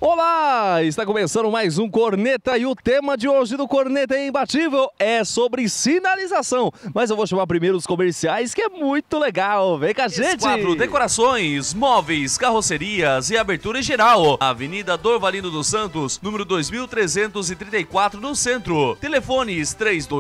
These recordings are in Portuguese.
Olá! Está começando mais um Corneta e o tema de hoje do Corneta é Imbatível é sobre sinalização. Mas eu vou chamar primeiro os comerciais, que é muito legal. Vem com a gente! Esquadro Decorações, móveis, carrocerias e abertura em geral. Avenida Dorvalino dos Santos, número 2334 no centro. Telefones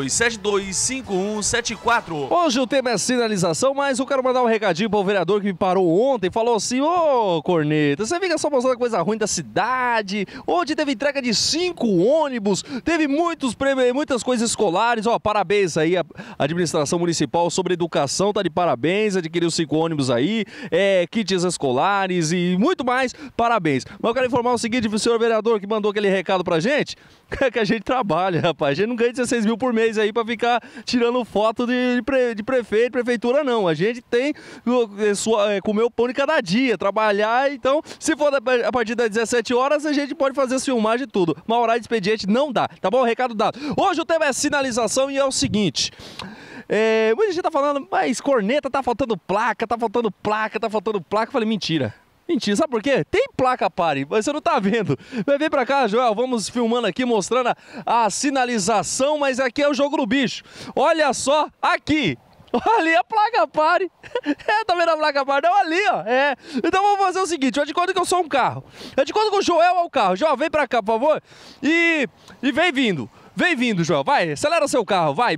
3272-5174. Hoje o tema é sinalização, mas eu quero mandar um recadinho para o vereador que me parou ontem e falou assim: ô Corneta, você fica só mostrando coisa ruim da cidade. Onde teve entrega de 5 ônibus, teve muitas coisas escolares. Ó, parabéns aí a administração municipal sobre educação, tá de parabéns, adquiriu 5 ônibus aí, kits escolares e muito mais, parabéns. Mas eu quero informar o seguinte pro senhor vereador que mandou aquele recado pra gente, que a gente trabalha, rapaz, a gente não ganha 16 mil por mês aí pra ficar tirando foto de prefeito, prefeitura não, a gente tem comer o pão de cada dia, trabalhar, então se for a partir das 17 horas a gente pode fazer as filmagens e tudo, mas horário de expediente não dá, tá bom? Recado dado. Hoje o tema é sinalização e é o seguinte, muita gente tá falando, mas Corneta tá faltando placa, tá faltando placa. Eu falei, mentira, sabe por quê? Tem placa pare, mas você não tá vendo. Vem pra cá, Joel, vamos filmando aqui, mostrando a sinalização, mas aqui é o jogo do bicho. Olha só, aqui. Ali a placa pare. Tá vendo a placa pare? Não, ali, ó. Então vamos fazer o seguinte, eu te conto que eu sou um carro. Eu te conto que o Joel é o carro. Joel, vem pra cá, por favor. E vem vindo. Vem vindo, Joel. Vai, acelera seu carro, vai.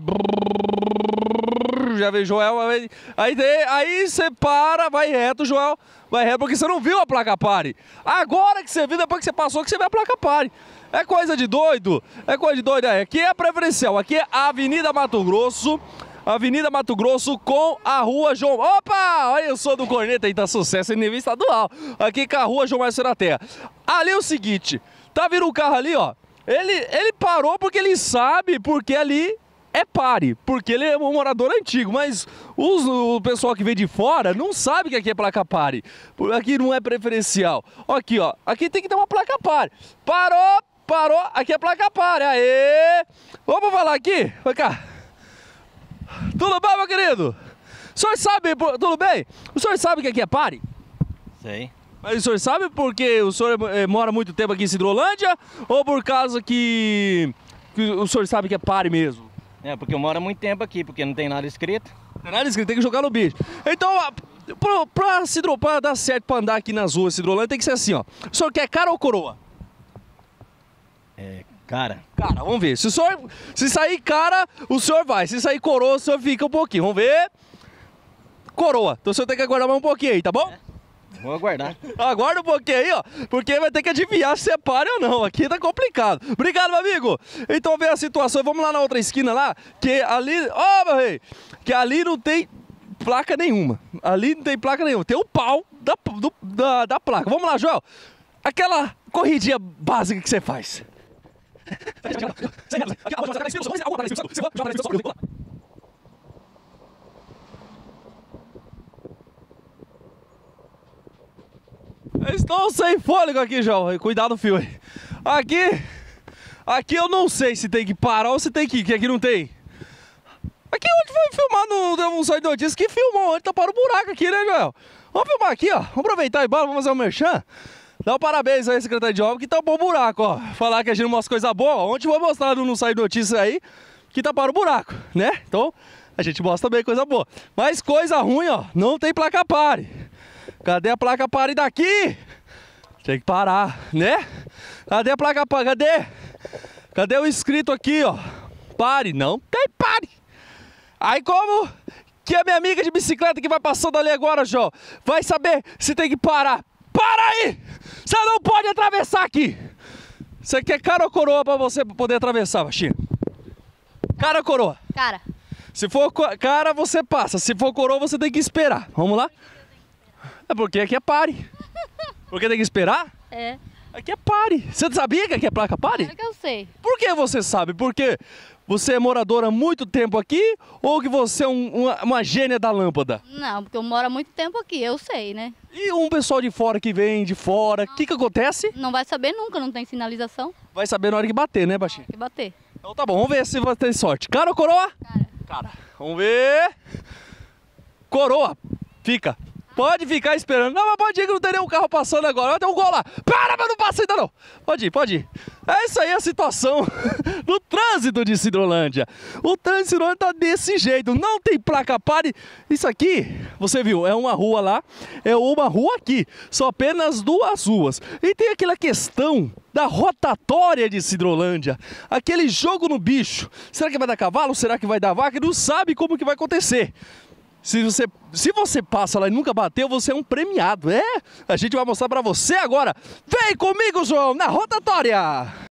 Já veio Joel. Aí você para, vai reto, Joel. Vai reto, porque você não viu a placa pare. Agora que você viu, depois que você passou, que você vê a placa pare. É coisa de doido. Aqui é a preferencial. Aqui é a Avenida Mato Grosso. Avenida Mato Grosso com a Rua João... Opa! Olha, eu sou do Corneta aí, tá sucesso em nível estadual. Aqui com a Rua João Márcio da Terra. Ali é o seguinte, tá vindo o carro ali, ó. Ele parou porque ele sabe, porque ali é pare, porque ele é um morador antigo, mas o pessoal que vem de fora não sabe que aqui é placa pare. Aqui não é preferencial. Aqui, ó, aqui tem que ter uma placa pare. Parou, aqui é placa pare. Aê! Vamos falar aqui, vem cá. Tudo bem, meu querido? O senhor sabe, tudo bem? O senhor sabe que aqui é pare? Sei. Mas o senhor sabe porque o senhor mora muito tempo aqui em Sidrolândia? Ou por causa que o senhor sabe que é pare mesmo? É, porque eu moro há muito tempo aqui, porque não tem nada escrito. Não tem nada escrito, tem que jogar no bicho. Então, pra dar certo pra andar aqui nas ruas de Sidrolândia, tem que ser assim, ó. O senhor quer cara ou coroa? Cara, vamos ver. Se sair cara, o senhor vai. Se sair coroa, o senhor fica um pouquinho. Vamos ver. Coroa. Então o senhor tem que aguardar mais um pouquinho aí, tá bom? Vou aguardar. Aguarda um pouquinho aí, ó. Porque vai ter que adivinhar se é pare ou não. Aqui tá complicado. Obrigado, meu amigo. Então vê a situação. Vamos lá na outra esquina lá. Que ali... Ó, meu rei. Que ali não tem placa nenhuma. Ali não tem placa nenhuma. Tem o pau da placa. Vamos lá, Joel. Aquela corridinha básica que você faz. Estou sem fôlego aqui, João. Cuidado, fio aí. Aqui eu não sei se tem que parar ou se tem que ir, que aqui não tem. Aqui onde foi filmar no site de notícias que filmou, onde tá para o buraco aqui, né, Joel? Vamos filmar aqui, ó. Vamos aproveitar e bora, vamos fazer um merchan. Dá um parabéns aí, secretário de obra, que tampou o buraco, ó. Falar que a gente não mostra coisa boa, ontem vou mostrar no site de notícias aí que taparam o buraco, né? Então, a gente mostra também coisa boa. Mas coisa ruim, ó, não tem placa pare. Cadê a placa pare daqui? Tem que parar, né? Cadê a placa pare? Cadê o escrito aqui, ó? Pare, não tem pare. Aí como que a minha amiga de bicicleta que vai passando ali agora, João, vai saber se tem que parar? Para aí! Você não pode atravessar aqui! Você quer cara ou coroa pra você poder atravessar, baixinho? Cara ou coroa? Cara. Se for cara, você passa. Se for coroa, você tem que esperar. Vamos lá? É porque aqui é pare. Porque tem que esperar? É. Aqui é pare. Você sabia que aqui é placa pare? Claro que eu sei. Por que você sabe? Porque você é moradora há muito tempo aqui ou que você é uma gênia da lâmpada? Não, porque eu moro há muito tempo aqui, eu sei, né? E um pessoal de fora que vem de fora, o que acontece? Não vai saber nunca, não tem sinalização. Vai saber na hora que bater, né, baixinho? Tem que bater. Então tá bom, vamos ver se vai ter sorte. Cara ou coroa? Cara. Cara. Vamos ver. Coroa. Fica. Pode ficar esperando. Não, mas pode ir que não tem nenhum carro passando agora. Vai ter um gol lá. Para, mas não passa ainda não. Pode ir, pode ir. É isso aí a situação do trânsito de Sidrolândia. O trânsito de Sidrolândia tá desse jeito. Não tem placa pare. Isso aqui, você viu, é uma rua lá, é uma rua aqui. São apenas duas ruas. E tem aquela questão da rotatória de Sidrolândia. Aquele jogo no bicho. Será que vai dar cavalo? Será que vai dar vaca? Não sabe como que vai acontecer. Se você passa lá e nunca bateu, você é um premiado. A gente vai mostrar pra você agora. Vem comigo, João, na rotatória!